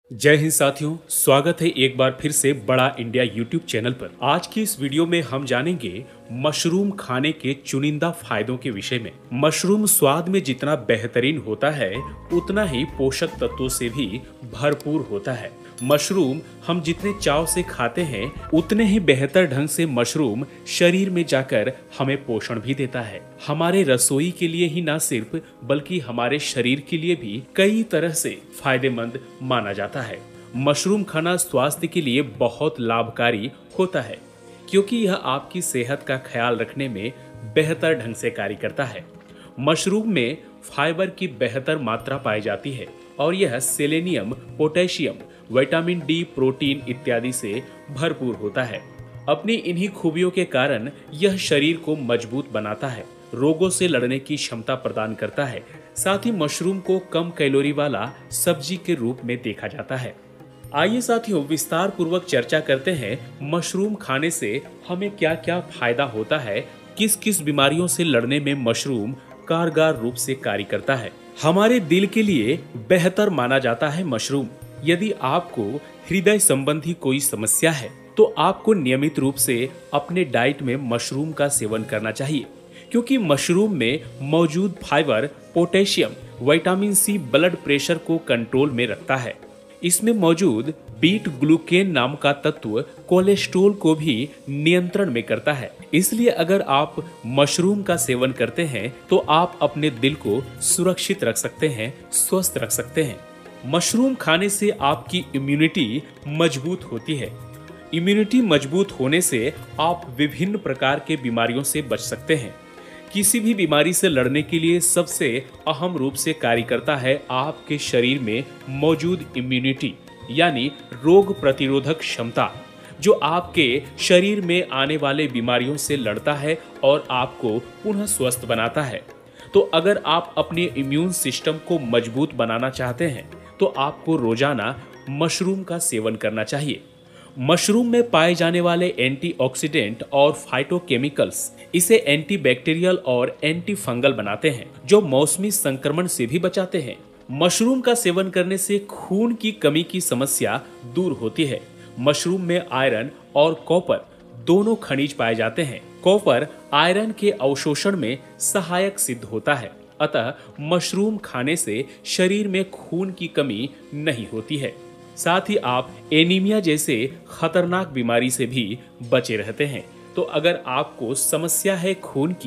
जय हिंद साथियों, स्वागत है एक बार फिर से बड़ा इंडिया यूट्यूब चैनल पर। आज की इस वीडियो में हम जानेंगे मशरूम खाने के चुनिंदा फायदों के विषय में। मशरूम स्वाद में जितना बेहतरीन होता है उतना ही पोषक तत्वों से भी भरपूर होता है। मशरूम हम जितने चाव से खाते हैं उतने ही बेहतर ढंग से मशरूम शरीर में जाकर हमें पोषण भी देता है। हमारे रसोई के लिए ही ना सिर्फ बल्कि हमारे शरीर के लिए भी कई तरह से फायदेमंद माना जाता है। मशरूम खाना स्वास्थ्य के लिए बहुत लाभकारी होता है क्योंकि यह आपकी सेहत का ख्याल रखने में बेहतर ढंग से कार्य करता है। मशरूम में फाइबर की बेहतर मात्रा पाई जाती है और यह selenium, potassium, vitamin D, protein इत्यादि से भरपूर होता है। अपनी इन्हीं खूबियों के कारण यह शरीर को मजबूत बनाता है, रोगों से लड़ने की क्षमता प्रदान करता है। साथ ही मशरूम को कम कैलोरी वाला सब्जी के रूप में देखा जाता है। आइए साथियों, विस्तार पूर्वक चर्चा करते हैं मशरूम खाने से हमें क्या क्या फायदा होता है, किस किस बीमारियों से लड़ने में मशरूम कारगर रूप से कार्य करता है। हमारे दिल के लिए बेहतर माना जाता है मशरूम। यदि आपको हृदय संबंधी कोई समस्या है तो आपको नियमित रूप से अपने डाइट में मशरूम का सेवन करना चाहिए क्योंकि मशरूम में मौजूद fibre, potassium, vitamin C blood pressure को कंट्रोल में रखता है। इसमें मौजूद बीट ग्लूकेन नाम का तत्व कोलेस्ट्रॉल को भी नियंत्रण में करता है। इसलिए अगर आप मशरूम का सेवन करते हैं तो आप अपने दिल को सुरक्षित रख सकते हैं, स्वस्थ रख सकते हैं। मशरूम खाने से आपकी इम्यूनिटी मजबूत होती है। इम्यूनिटी मजबूत होने से आप विभिन्न प्रकार के बीमारियों से बच सकते हैं। किसी भी बीमारी से लड़ने के लिए सबसे अहम रूप से कार्य करता है आपके शरीर में मौजूद इम्यूनिटी यानी रोग प्रतिरोधक क्षमता, जो आपके शरीर में आने वाले बीमारियों से लड़ता है और आपको पुनः स्वस्थ बनाता है। तो अगर आप अपने इम्यून सिस्टम को मजबूत बनाना चाहते हैं तो आपको रोजाना मशरूम का सेवन करना चाहिए। मशरूम में पाए जाने वाले एंटीऑक्सीडेंट और फाइटोकेमिकल्स इसे एंटीबैक्टीरियल और एंटी फंगल बनाते हैं, जो मौसमी संक्रमण से भी बचाते हैं। मशरूम का सेवन करने से खून की कमी की समस्या दूर होती है। मशरूम में आयरन और कॉपर दोनों खनिज पाए जाते हैं। कॉपर आयरन के अवशोषण में सहायक सिद्ध होता है, अतः मशरूम खाने से शरीर में खून की कमी नहीं होती है। साथ ही आप एनीमिया जैसे खतरनाक बीमारी से भी बचे रहते हैं। तो अगर आपको समस्या है खून की,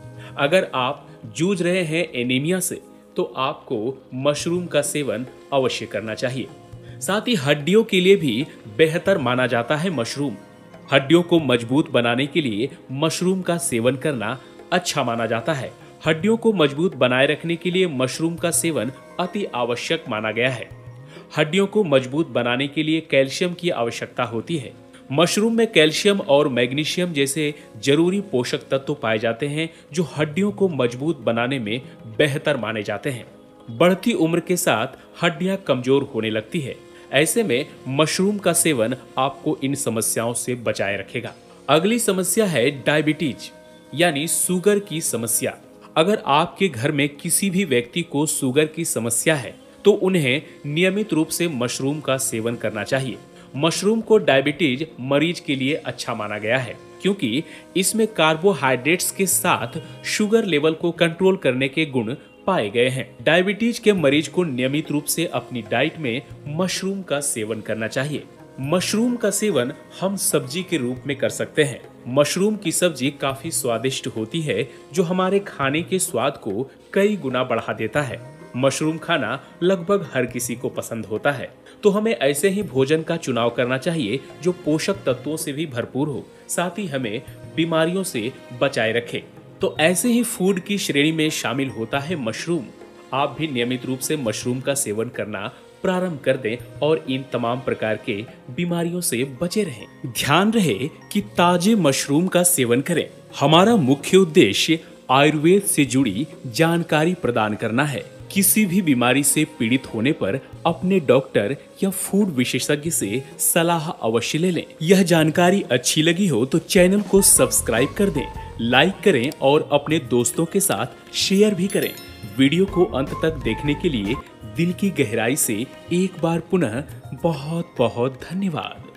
अगर आप जूझ रहे हैं एनीमिया से, तो आपको मशरूम का सेवन अवश्य करना चाहिए। साथ ही हड्डियों के लिए भी बेहतर माना जाता है मशरूम। हड्डियों को मजबूत बनाने के लिए मशरूम का सेवन करना अच्छा माना जाता है। हड्डियों को मजबूत बनाए रखने के लिए मशरूम का सेवन अति आवश्यक माना गया है। हड्डियों को मजबूत बनाने के लिए कैल्शियम की आवश्यकता होती है। मशरूम में कैल्शियम और मैग्नीशियम जैसे जरूरी पोषक तत्व पाए जाते हैं जो हड्डियों को मजबूत बनाने में बेहतर माने जाते हैं। बढ़ती उम्र के साथ हड्डियां कमजोर होने लगती है। ऐसे में मशरूम का सेवन आपको इन समस्याओं से बचाए रखेगा। अगली समस्या है डायबिटीज यानी शुगर की समस्या। अगर आपके घर में किसी भी व्यक्ति को शुगर की समस्या है तो उन्हें नियमित रूप से मशरूम का सेवन करना चाहिए। मशरूम को डायबिटीज मरीज के लिए अच्छा माना गया है क्योंकि इसमें कार्बोहाइड्रेट्स के साथ शुगर लेवल को कंट्रोल करने के गुण पाए गए हैं। डायबिटीज के मरीज को नियमित रूप से अपनी डाइट में मशरूम का सेवन करना चाहिए। मशरूम का सेवन हम सब्जी के रूप में कर सकते हैं। मशरूम की सब्जी काफी स्वादिष्ट होती है जो हमारे खाने के स्वाद को कई गुना बढ़ा देता है। मशरूम खाना लगभग हर किसी को पसंद होता है, तो हमें ऐसे ही भोजन का चुनाव करना चाहिए जो पोषक तत्वों से भी भरपूर हो, साथ ही हमें बीमारियों से बचाए रखे। तो ऐसे ही फूड की श्रेणी में शामिल होता है मशरूम। आप भी नियमित रूप से मशरूम का सेवन करना प्रारंभ कर दें और इन तमाम प्रकार के बीमारियों से बचे रहें। ध्यान रहे कि ताजे मशरूम का सेवन करें। हमारा मुख्य उद्देश्य आयुर्वेद से जुड़ी जानकारी प्रदान करना है। किसी भी बीमारी से पीड़ित होने पर अपने डॉक्टर या फूड विशेषज्ञ से सलाह अवश्य ले लें। यह जानकारी अच्छी लगी हो तो चैनल को सब्सक्राइब कर दें, लाइक करें और अपने दोस्तों के साथ शेयर भी करें। वीडियो को अंत तक देखने के लिए दिल की गहराई से एक बार पुनः बहुत बहुत धन्यवाद।